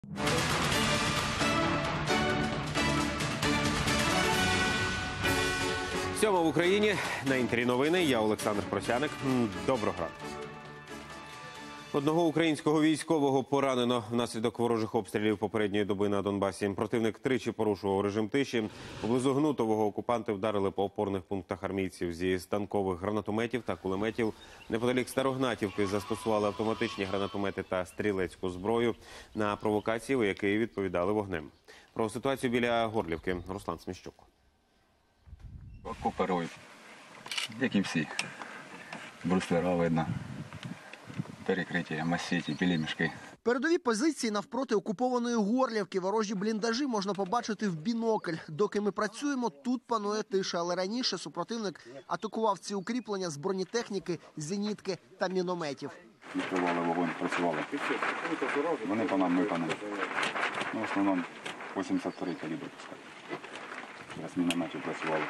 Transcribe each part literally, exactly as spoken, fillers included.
Сьома в Україні. На Інтері новини. Я Олександр Просяник. Доброго ранку. Одного українського військового поранено внаслідок ворожих обстрілів попередньої доби на Донбасі. Противник тричі порушував режим тиші. Поблизу Гнутового окупанти вдарили по опорних пунктах армійців зі станкових гранатометів та кулеметів. Неподалік Старогнатівки застосували автоматичні гранатомети та стрілецьку зброю на провокації, у якій відповідали вогнем. Про ситуацію біля Горлівки Руслан Сміщук. Кооперують, як і всі. Бруствера видно, перекриття, масіті, білі мішки. Передові позиції навпроти окупованої Горлівки. Ворожі бліндажі можна побачити в бінокль. Доки ми працюємо, тут панує тиша. Але раніше супротивник атакував ці укріплення з бронетехніки, зенітки та мінометів. Відкривали вогонь, працювали. Вони по нам, ми по нам. Ну, в основному вісімдесят три калібр пускають. Зараз мінометів працювали.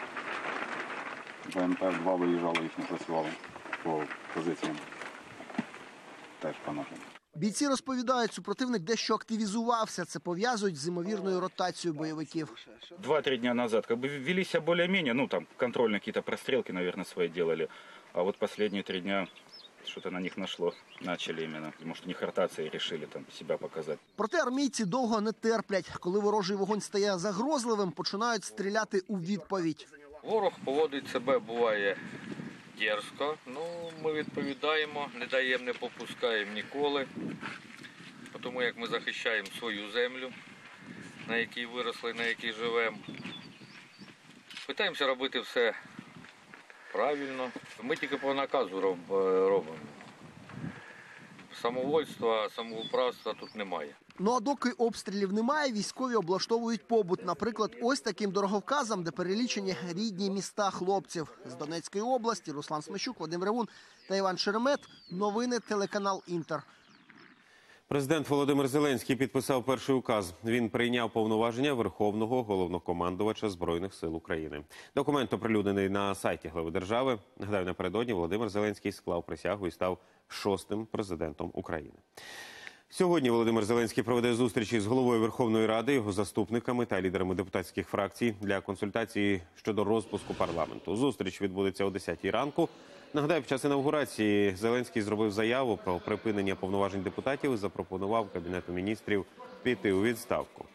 БМП два виїжджало, їх не працювало по позиціям. Теж по нашим. Бійці розповідають, супротивник дещо активізувався. Це пов'язують з ймовірною ротацією бойовиків. Два-три дня назад как бы вели себя более-менее, ну там контрольные какие-то прострелки, наверное, свои делали. А вот последние три дня что-то на них нашло, начали именно. Может, у них ротации решили там себя показать. Проте армійці довго не терплять. Коли ворожий вогонь стає загрозливим, починають стріляти у відповідь. Ворог поводить себе, буває, дерзко. Ну, ми відповідаємо, не даємо, не попускаємо ніколи. Тому як ми захищаємо свою землю, на якій виросли, на якій живемо. Питаємося робити все правильно. Ми тільки по наказу робимо. Самовольства, самоуправства тут немає. Ну а доки обстрілів немає, військові облаштовують побут. Наприклад, ось таким дороговказом, де перелічені рідні міста хлопців. З Донецької області Руслан Сміщук, Вадим Ревун та Іван Шеремет. Новини, телеканал «Інтер». Президент Володимир Зеленський підписав перший указ. Він прийняв повноваження Верховного Головнокомандувача Збройних сил України. Документ оприлюднений на сайті глави держави. Нагадаю, напередодні Володимир Зеленський склав присягу і став шостим президентом України. Сьогодні Володимир Зеленський проведе зустрічі з головою Верховної Ради, його заступниками та лідерами депутатських фракцій для консультації щодо розпуску парламенту. Зустріч відбудеться о десятій ранку. Нагадаю, під час інавгурації Зеленський зробив заяву про припинення повноважень депутатів і запропонував Кабінету міністрів піти у відставку.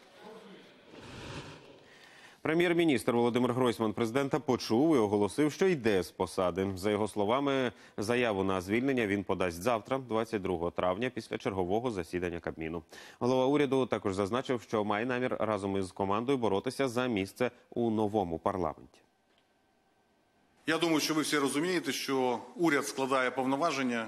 Прем'єр-міністр Володимир Гройсман президента почув і оголосив, що йде з посади. За його словами, заяву на звільнення він подасть завтра, двадцять другого травня, після чергового засідання Кабміну. Голова уряду також зазначив, що має намір разом із командою боротися за місце у новому парламенті. Я думаю, що ви всі розумієте, що уряд складає повноваження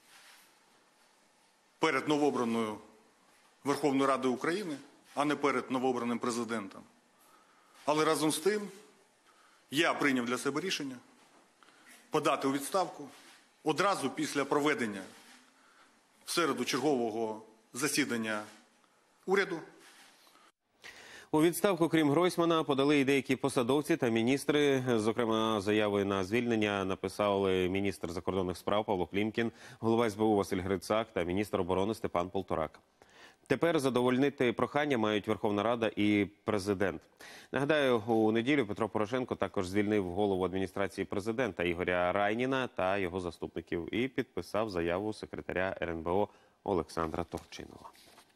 перед новообраною Верховною Радою України, а не перед новообраним президентом. Але разом з тим я прийняв для себе рішення подати у відставку одразу після проведення в середу чергового засідання уряду. У відставку, крім Гройсмана, подали і деякі посадовці та міністри. Зокрема, заяви на звільнення написали міністр закордонних справ Павло Клімкін, голова ес бе у Василь Грицак та міністр оборони Степан Полторак. Тепер задовольнити прохання мають Верховна Рада і президент. Нагадаю, у неділю Петро Порошенко також звільнив голову адміністрації президента Ігоря Райніна та його заступників і підписав заяву секретаря ер ен бе о Олександра Турчинова.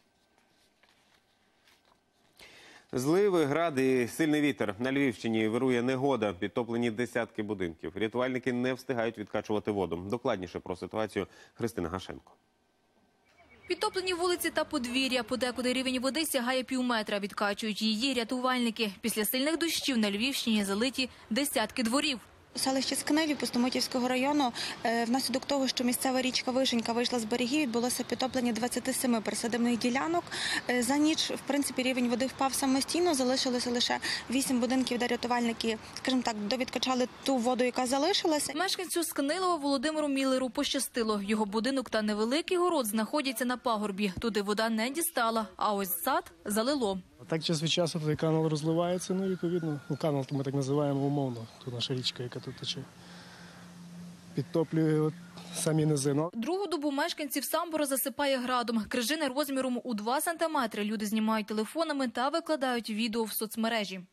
Зливи, град і сильний вітер. На Львівщині вирує негода, підтоплені десятки будинків. Рятувальники не встигають відкачувати воду. Докладніше про ситуацію Христина Гашенко. Підтоплені вулиці та подвір'я. Подекуди рівень води сягає півметра. Відкачують її рятувальники. Після сильних дощів на Львівщині залиті десятки дворів. Селище Скнилі Пустомитівського району внаслідок того, що місцева річка Вишенька вийшла з берегів, відбулося підтоплення двадцяти семи присадибних ділянок. За ніч, в принципі, рівень води впав самостійно, залишилося лише вісім будинків, де рятувальники, скажімо так, довідкачали ту воду, яка залишилася. Мешканцю Скнилова Володимиру Міллеру пощастило. Його будинок та невеликий город знаходяться на пагорбі. Туди вода не дістала, а ось сад залило. Так час від часу той канал розливається, ну, відповідно, ну, канал ми так називаємо умовно, ту наша річка, яка тут тече. підтоплює от, самі низи. Ну, Другу добу мешканців Самбора засипає градом. Крижини розміром у два сантиметри. Люди знімають телефонами та викладають відео в соцмережі.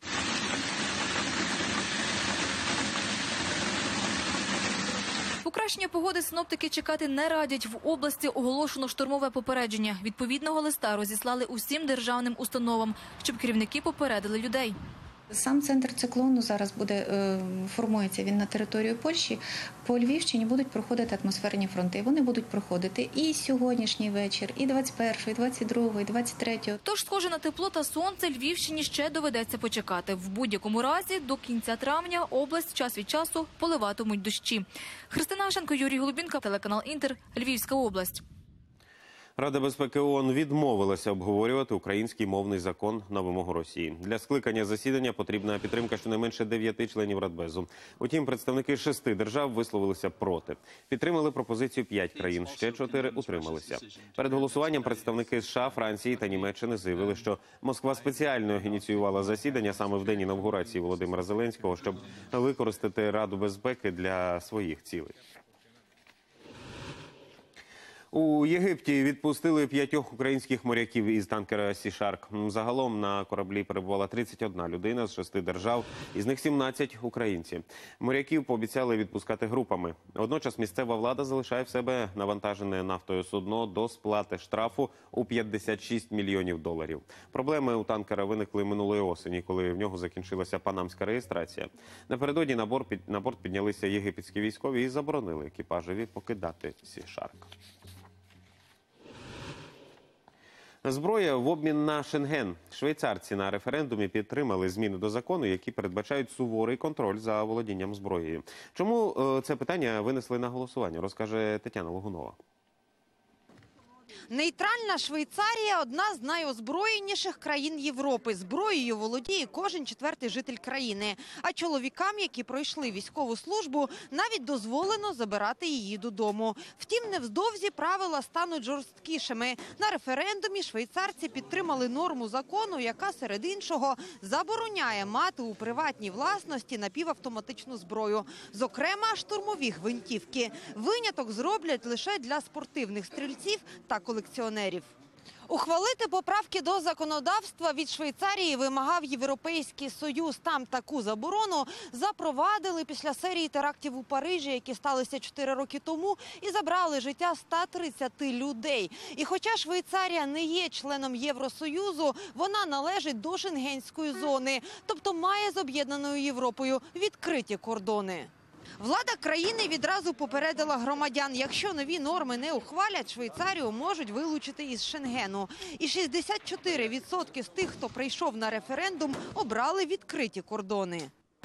Покращення погоди синоптики чекати не радять. В області оголошено штормове попередження. Відповідного листа розіслали усім державним установам, щоб керівники попередили людей. Сам центр циклону зараз буде е, формується він на територію Польщі. По Львівщині будуть проходити атмосферні фронти. Вони будуть проходити і сьогоднішній вечір, і двадцять першого, і двадцять другого, і двадцять третього. Тож, схоже на тепло та сонце, Львівщині ще доведеться почекати. В будь-якому разі, до кінця травня область час від часу поливатимуть дощі. Христина Ашенко, Юрій Голубінка, телеканал Інтер, Львівська область. Рада безпеки ООН відмовилася обговорювати український мовний закон на вимогу Росії. Для скликання засідання потрібна підтримка щонайменше дев'яти членів Радбезу. Утім, представники шести держав висловилися проти. Підтримали пропозицію п'ять країн, ще чотири утрималися. Перед голосуванням представники США, Франції та Німеччини заявили, що Москва спеціально ініціювала засідання саме в день інавгурації Володимира Зеленського, щоб використати Раду безпеки для своїх цілей. У Єгипті відпустили п'ятьох українських моряків із танкера «Сі Шарк». Загалом на кораблі перебувала тридцять одна людина з шести держав, із них сімнадцять – українці. Моряків пообіцяли відпускати групами. Водночас місцева влада залишає в себе навантажене нафтою судно до сплати штрафу у п'ятдесят шість мільйонів доларів. Проблеми у танкера виникли минулої осені, коли в нього закінчилася панамська реєстрація. Напередодні на борт, під, на борт піднялися єгипетські військові і заборонили екіпажеві покидати «Сі Шарк». Зброя в обмін на Шенген. Швейцарці на референдумі підтримали зміни до закону, які передбачають суворий контроль за володінням зброєю. Чому це питання винесли на голосування, розкаже Тетяна Логунова. Нейтральна Швейцарія – одна з найозброєніших країн Європи. Зброєю володіє кожен четвертий житель країни. А чоловікам, які пройшли військову службу, навіть дозволено забирати її додому. Втім, невдовзі правила стануть жорсткішими. На референдумі швейцарці підтримали норму закону, яка, серед іншого, забороняє мати у приватній власності напівавтоматичну зброю. Зокрема, штурмові гвинтівки. Виняток зроблять лише для спортивних стрільців та колекціонерів. Ухвалити поправки до законодавства від Швейцарії вимагав Європейський Союз. Там таку заборону запровадили після серії терактів у Парижі, які сталися чотири роки тому і забрали життя ста тридцяти людей. І хоча Швейцарія не є членом Євросоюзу, вона належить до Шенгенської зони, тобто має з об'єднаною Європою відкриті кордони. Влада країни відразу попередила громадян, якщо нові норми не ухвалять, Швейцарію можуть вилучити із Шенгену. І шістдесят чотири відсотки з тих, хто прийшов на референдум, обрали відкриті кордони.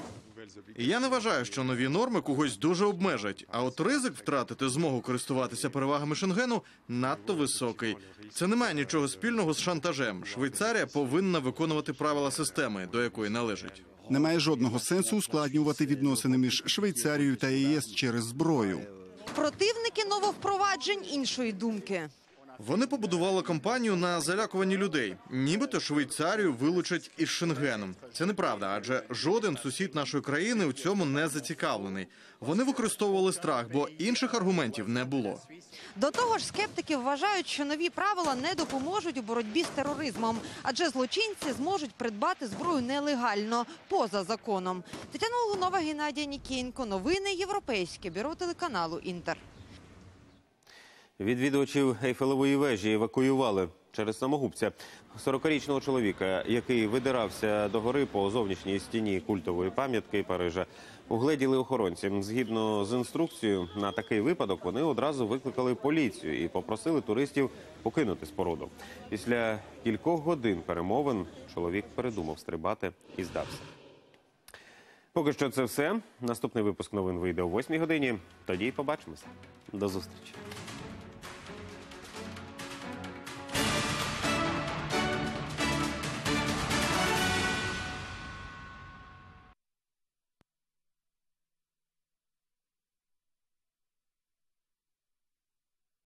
Я не вважаю, що нові норми когось дуже обмежать, а от ризик втратити змогу користуватися перевагами Шенгену надто високий. Це не має нічого спільного з шантажем. Швейцарія повинна виконувати правила системи, до якої належить. Немає жодного сенсу ускладнювати відносини між Швейцарією та ЄС через зброю. Противники нововпроваджень іншої думки. Вони побудували кампанію на залякуванні людей. Нібито Швейцарію вилучать із Шенгеном. Це неправда, адже жоден сусід нашої країни у цьому не зацікавлений. Вони використовували страх, бо інших аргументів не було. До того ж, скептики вважають, що нові правила не допоможуть у боротьбі з тероризмом, адже злочинці зможуть придбати зброю нелегально, поза законом. Тетяна Логунова, Геннадій Нікієнко. Новини Європейське бюро телеканалу Інтер. Відвідувачів Ейфелевої вежі евакуювали через самогубця. сорокарічного чоловіка, який видирався до гори по зовнішній стіні культової пам'ятки Парижа, угледіли охоронці. Згідно з інструкцією, на такий випадок вони одразу викликали поліцію і попросили туристів покинути споруду. Після кількох годин перемовин чоловік передумав стрибати і здався. Поки що це все. Наступний випуск новин вийде о восьмій годині. Тоді побачимося. До зустрічі.